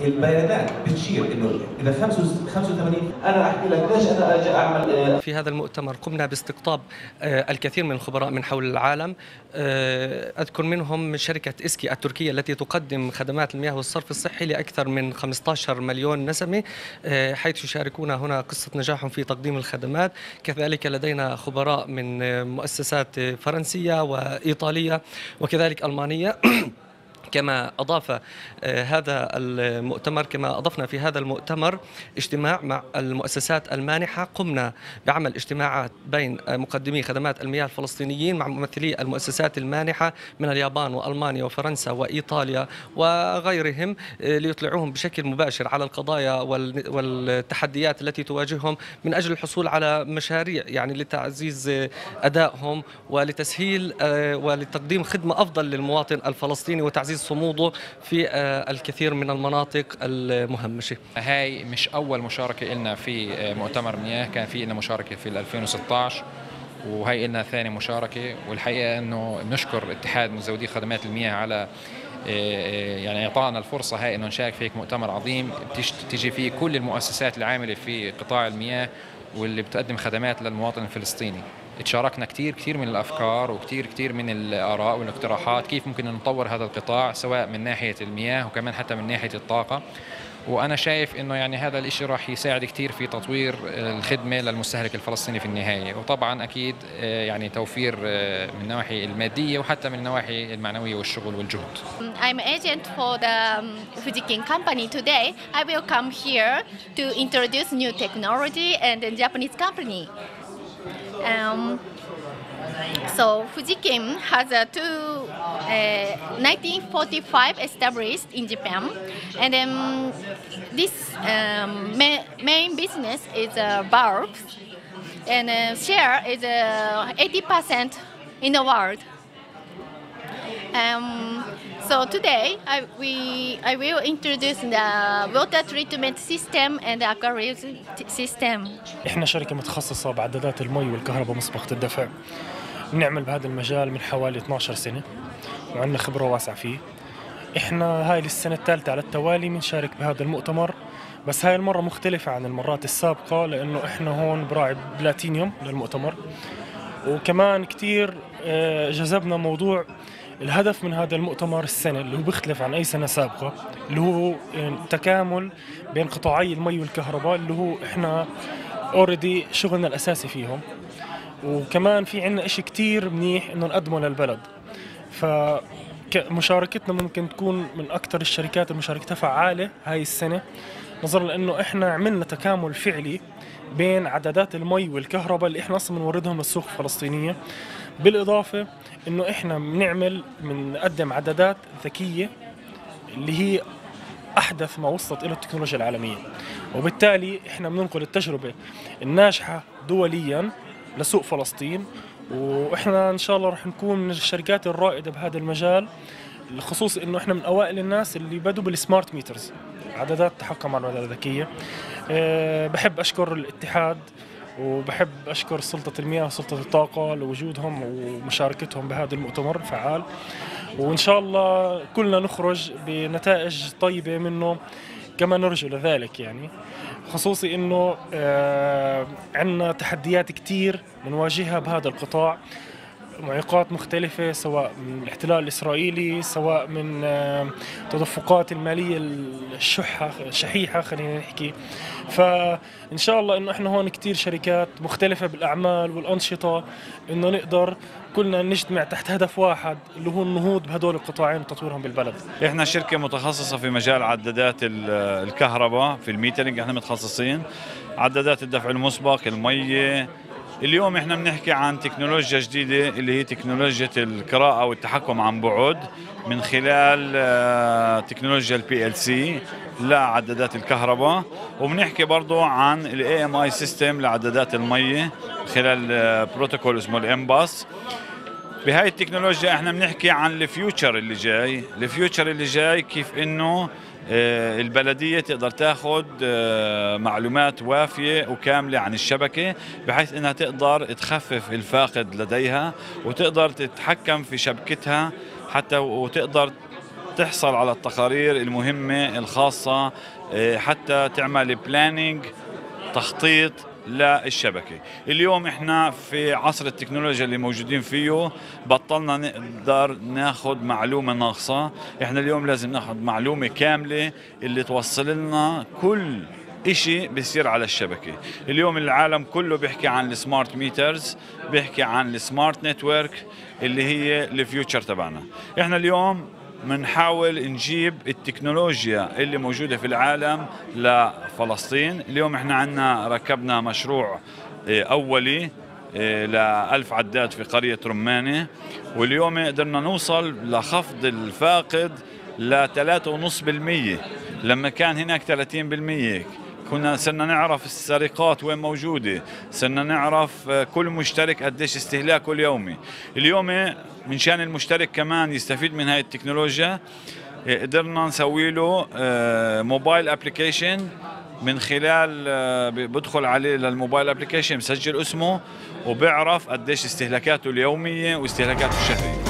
البيانات بتشير انه اذا 85 انا احكي لك ليش انا اجي اعمل. في هذا المؤتمر قمنا باستقطاب الكثير من الخبراء من حول العالم، اذكر منهم شركه اسكي التركيه التي تقدم خدمات المياه والصرف الصحي لاكثر من 15 مليون نسمه، حيث يشاركون هنا قصه نجاحهم في تقديم الخدمات. كذلك لدينا خبراء من مؤسسات فرنسيه وايطاليه وكذلك المانيه. كما أضفنا في هذا المؤتمر اجتماع مع المؤسسات المانحة. قمنا بعمل اجتماعات بين مقدمي خدمات المياه الفلسطينيين مع ممثلي المؤسسات المانحة من اليابان وألمانيا وفرنسا وإيطاليا وغيرهم، ليطلعوهم بشكل مباشر على القضايا والتحديات التي تواجههم من أجل الحصول على مشاريع يعني لتعزيز أدائهم ولتسهيل ولتقديم خدمة أفضل للمواطن الفلسطيني وتعزيز صموده في الكثير من المناطق المهمشة. هاي مش أول مشاركة لنا في مؤتمر مياه، كان في لنا مشاركة في 2016 وهي لنا ثاني مشاركة. والحقيقة أنه بنشكر اتحاد مزودي خدمات المياه على يعني إعطائنا الفرصة هاي أنه نشارك في مؤتمر عظيم تيجي فيه كل المؤسسات العاملة في قطاع المياه واللي بتقدم خدمات للمواطن الفلسطيني. تشاركنا كثير من الأفكار وكثير من الآراء والاقتراحات كيف ممكن نطور هذا القطاع سواء من ناحية المياه وكمان حتى من ناحية الطاقة. وأنا شايف إنه يعني هذا الإشي راح يساعد كثير في تطوير الخدمة للمستهلك الفلسطيني في النهاية، وطبعا أكيد يعني توفير من النواحي المادية وحتى من النواحي المعنوية والشغل والجهد. I'm an agent for the Fujikin company. Today I will come here to introduce new technology and a Japanese company. So Fujikin has 1945 established in Japan, and this main business is valves, and share is 80% in the world. So today I will introduce the water treatment system and the aquarium system. احنا شركة متخصصة بعدادات المي والكهرباء مسبقة الدفع. بنعمل بهذا المجال من حوالي 12 سنة وعندنا خبرة واسعة فيه. احنا هاي السنة الثالثة على التوالي بنشارك بهذا المؤتمر، بس هاي المرة مختلفة عن المرات السابقة لأنه احنا هون براعي بلاتينيوم للمؤتمر. وكمان كتير جذبنا موضوع الهدف من هذا المؤتمر السنة اللي هو بيختلف عن أي سنة سابقة، اللي هو تكامل بين قطاعي المي والكهرباء اللي هو إحنا أوريدي شغلنا الأساسي فيهم. وكمان في عنا إشي كتير منيح إنه نقدمه للبلد. فمشاركتنا ممكن تكون من أكثر الشركات اللي مشاركتها فعالة هاي السنة، نظرا لأنه إحنا عملنا تكامل فعلي بين عدادات المي والكهرباء اللي إحنا أصلا بنوردهم للسوق الفلسطينية، بالإضافة إنه إحنا بنقدم عدادات ذكية اللي هي أحدث ما وصلت إلى التكنولوجيا العالمية، وبالتالي إحنا بننقل التجربة الناجحة دولياً لسوق فلسطين. وإحنا إن شاء الله رح نكون من الشركات الرائدة بهذا المجال، خصوصا إنه إحنا من أوائل الناس اللي بدوا بالسمارت ميترز، عدادات تحكم على العدادات الذكية. بحب أشكر الاتحاد وبحب أشكر سلطة المياه وسلطة الطاقة لوجودهم ومشاركتهم بهذا المؤتمر الفعال، وإن شاء الله كلنا نخرج بنتائج طيبة منه كما نرجو لذلك. يعني خصوصي إنه عندنا تحديات كتير بنواجهها بهذا القطاع، معيقات مختلفة سواء من الاحتلال الإسرائيلي سواء من تدفقات المالية الشحيحة خلينا نحكي. فإن شاء الله إنه إحنا هون كتير شركات مختلفة بالأعمال والأنشطة إنه نقدر كلنا نجتمع تحت هدف واحد اللي هو النهوض بهدول القطاعين وتطويرهم بالبلد. إحنا شركة متخصصة في مجال عدادات الكهرباء في الميترنج، إحنا متخصصين عدادات الدفع المسبق، المية. اليوم احنا بنحكي عن تكنولوجيا جديدة اللي هي تكنولوجيا القراءة والتحكم عن بعد من خلال تكنولوجيا PLC لعدادات الكهرباء، وبنحكي برضو عن AMI سيستم لعدادات المية خلال بروتوكول اسمه الامباس. بهاي التكنولوجيا احنا بنحكي عن الفيوتشر اللي جاي، الفيوتشر اللي جاي كيف انه البلدية تقدر تاخذ معلومات وافية وكاملة عن الشبكة بحيث انها تقدر تخفف الفاقد لديها وتقدر تتحكم في شبكتها حتى وتقدر تحصل على التقارير المهمة الخاصة حتى تعمل بلانينج، تخطيط للشبكة. اليوم احنا في عصر التكنولوجيا اللي موجودين فيه بطلنا نقدر ناخذ معلومة ناقصة، احنا اليوم لازم ناخذ معلومة كاملة اللي توصل لنا كل إشي بيصير على الشبكة. اليوم العالم كله بيحكي عن السمارت ميترز، بيحكي عن السمارت نتورك اللي هي الفيوتشر تبعنا. احنا اليوم بنحاول نجيب التكنولوجيا اللي موجودة في العالم لفلسطين. اليوم احنا عندنا ركبنا مشروع أولي ل1000 عداد في قرية رمانة، واليوم قدرنا نوصل لخفض الفاقد ل 3.5%، لما كان هناك 30%. صرنا نعرف السرقات وين موجودة، صرنا نعرف كل مشترك قديش استهلاكه اليومي. اليوم من شان المشترك كمان يستفيد من هاي التكنولوجيا، قدرنا نسوي له موبايل ابليكيشن، من خلال بدخل عليه للموبايل ابليكيشن، مسجل اسمه وبيعرف قديش استهلاكاته اليومية واستهلاكاته الشهرية.